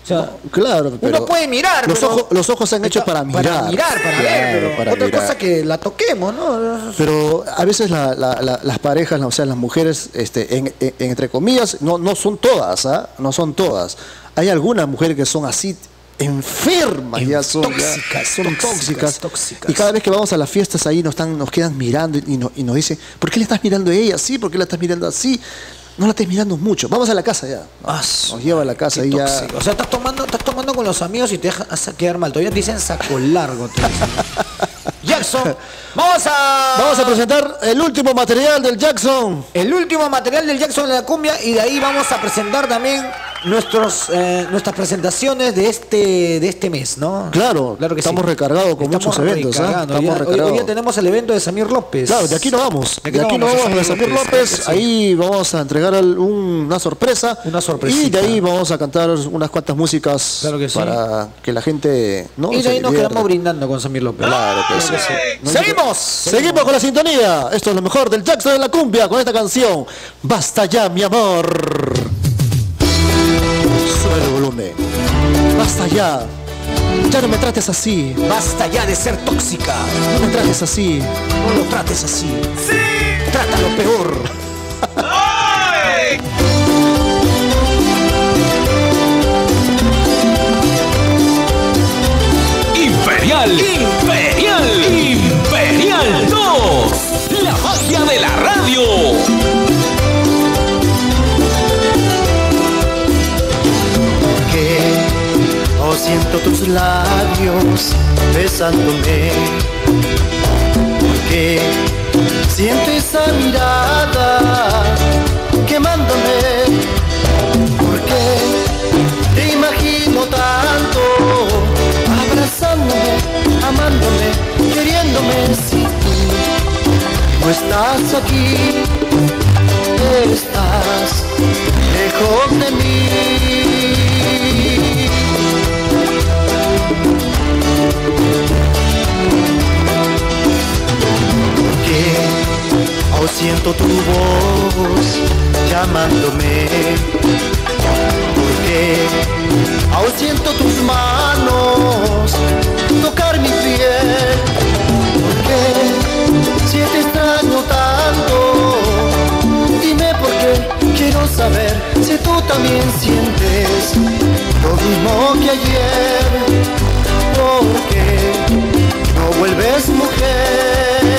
O sea, no, claro, pero uno puede mirar, los ojos se han hecho para mirar. Para mirar, para ver, pero para otra mirar. cosa que la toquemos, ¿no? Pero a veces las parejas, o sea, las mujeres, entre comillas, no son todas, ¿ah? No son todas. Hay algunas mujeres que son así enfermas, ya son tóxicas. Y cada vez que vamos a las fiestas ahí nos quedan mirando y nos dicen, ¿por qué le estás mirando a ella así? ¿Por qué la estás mirando así? No la estés mirando mucho. Vamos a la casa ya. Nos lleva a la casa y ya. O sea, estás tomando con los amigos y te dejas quedar mal. Todavía te dicen saco largo. Te dicen. Jackson, vamos a presentar el último material del Jackson. El último material del Jackson de la cumbia, y de ahí vamos a presentar también nuestras presentaciones de este mes, ¿no? Claro que estamos recargados con muchos eventos. Hoy día tenemos el evento de Samir López. Claro, de aquí nos vamos. De aquí nos vamos a Samir López. Ahí vamos a entregar una sorpresa. Y de ahí vamos a cantar unas cuantas músicas para que la gente y de ahí nos quedamos brindando con Samir López. Claro que sí. Seguimos con la sintonía. Esto es lo mejor del Jackson de la cumbia con esta canción. Basta ya, mi amor. Sube el volumen. Basta ya. Ya no me trates así. Basta ya de ser tóxica. No me trates así. No lo trates así. ¡Sí! Trátalo peor. ¡Ay! Imperial 2, la magia de la radio. Porque no siento tus labios besándome, porque siento esa mirada quemándome, porque te imagino tanto abrazándome, amándome, queriéndome. Si tú no estás aquí, estás lejos de mí. Porque aún siento tu voz llamándome, porque aún siento tus manos tocar mi piel, porque si te extraño tanto, dime por qué, quiero saber si tú también sientes lo mismo que ayer, porque no vuelves mujer.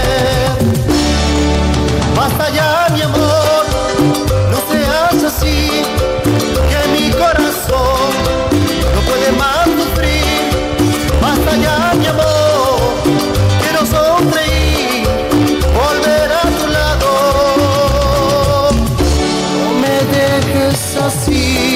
Basta ya, mi amor, no seas así, que mi corazón no puede más sufrir. Basta ya, mi amor, quiero sonreír, volver a tu lado. No me dejes así.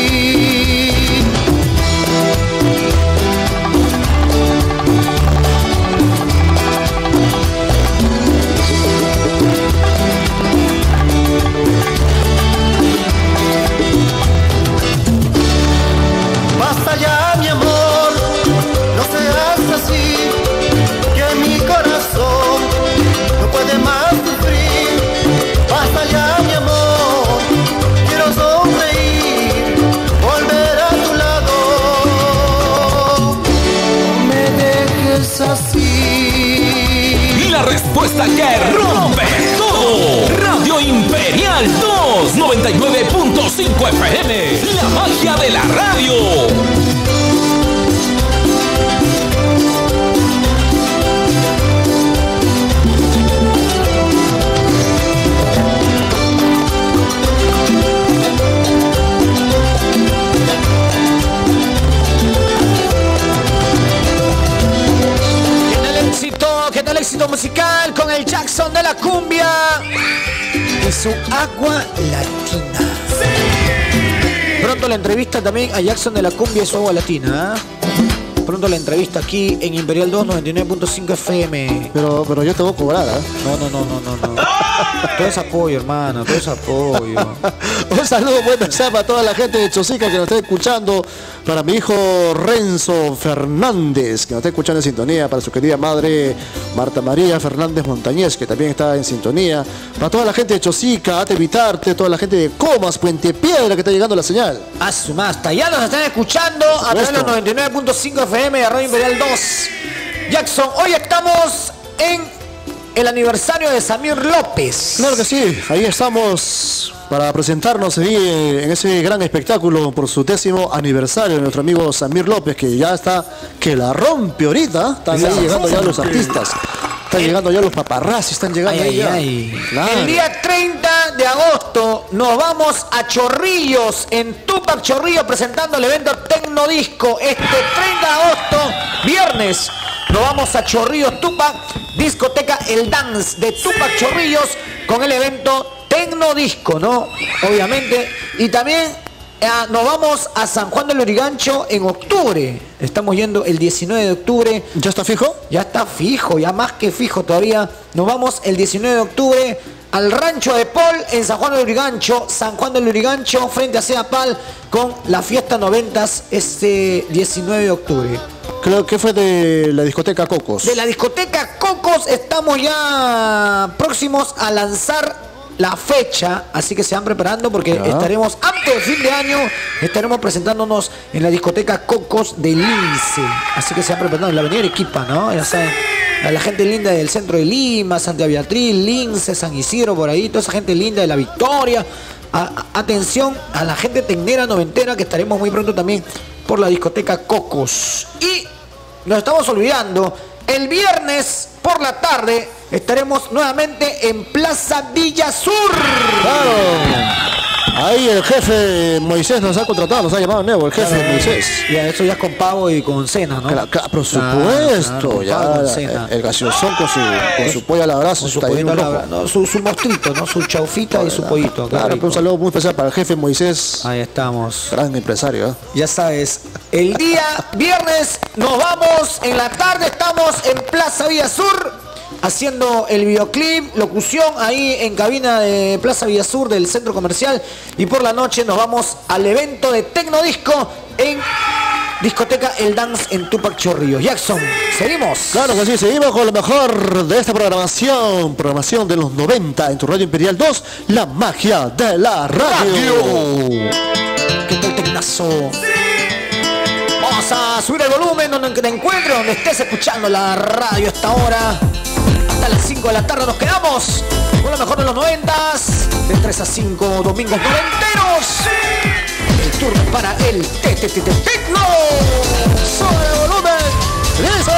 Basta ya, mi amor, no seas así, que mi corazón no puede más sufrir. Basta ya, mi amor, quiero sonreír, volver a tu lado. No me dejes así. La respuesta que rompe todo. Radio Imperial 2, 99.5 FM. La magia de la radio. ¿Qué tal el éxito musical con el Jackson de la cumbia y su agua latina? Pronto la entrevista también a Jackson de la cumbia y su agua latina, ¿eh? Pronto la entrevista aquí en Imperial 2, 99.5 FM. Pero yo te voy a cobrar, ¿eh? No. Todo es apoyo, hermano, todo es apoyo. Un saludo muy especial para toda la gente de Chosica que nos está escuchando, para mi hijo Renzo Fernández, que nos está escuchando en sintonía, para su querida madre Marta María Fernández Montañez, que también está en sintonía, para toda la gente de Chosica, Ate Vitarte, toda la gente de Comas, Puente Piedra, que está llegando la señal. A su masta, ya nos están escuchando a través de los 99.5 FM de Radio Imperial 2. Jackson, hoy estamos en el aniversario de Samir López. Claro que sí, ahí estamos para presentarnos ahí en ese gran espectáculo por su 10º aniversario de nuestro amigo Samir López, que ya está, que la rompe ahorita. Están ahí llegando ya los artistas, están llegando ya los paparazzi, están llegando ahí ya. Claro. El día 30 de agosto nos vamos a Chorrillos, en Tupac Chorrillos, presentando el evento Tecnodisco. Este 30 de agosto, viernes, nos vamos a Chorrillos, Tupac, discoteca El Dance de Tupac Chorrillos, con el evento Tecnodisco, ¿no? Obviamente. Y también nos vamos a San Juan del Lurigancho en octubre. Estamos yendo el 19 de octubre. ¿Ya está fijo? Ya está fijo, ya más que fijo todavía. Nos vamos el 19 de octubre al Rancho de Paul en San Juan del Lurigancho. San Juan del Lurigancho, frente a Ceapal, con la fiesta 90s este 19 de octubre. Creo que fue de la discoteca Cocos. De la discoteca Cocos estamos ya próximos a lanzar la fecha, así que se van preparando porque estaremos, antes del fin de año, estaremos presentándonos en la discoteca Cocos de Lince. Así que se van preparando en la avenida Arequipa, ¿no? Ya saben, a la gente linda del centro de Lima, Santa Beatriz, Lince, San Isidro, por ahí, toda esa gente linda de La Victoria. Atención a la gente tecnera, noventera, que estaremos muy pronto también por la discoteca Cocos. Y nos estamos olvidando, el viernes por la tarde estaremos nuevamente en Plaza Villa Sur. Claro. Ahí el jefe Moisés nos ha contratado, nos ha llamado nuevo, el jefe Moisés. Ya, eso ya es con pavo y con cena, ¿no? Claro, por supuesto, ya el gaseosón con su pollo a la brasa, su mostrito, ¿no? Su chaufita y su pollito. Claro, un saludo muy especial para el jefe Moisés. Ahí estamos. Gran empresario, ¿eh? Ya sabes, el día viernes nos vamos, en la tarde estamos en Plaza Villa Sur, haciendo el videoclip, locución ahí en cabina de Plaza Villa Sur del centro comercial, y por la noche nos vamos al evento de Tecnodisco en discoteca El Dance en Tupac Chorrillos. Jackson, ¿seguimos? Claro que sí, seguimos con lo mejor de esta programación de los 90 en tu Radio Imperial 2, la magia de la radio. ¿Qué tal, tecnazo? Vamos a subir el volumen donde te encuentres, donde estés escuchando la radio a esta hora. Hasta las 5 de la tarde nos quedamos con lo mejor de los 90s, de 3 a 5 domingos noventeros. El turno para el Tecno. Sube el volumen. ¡Listo!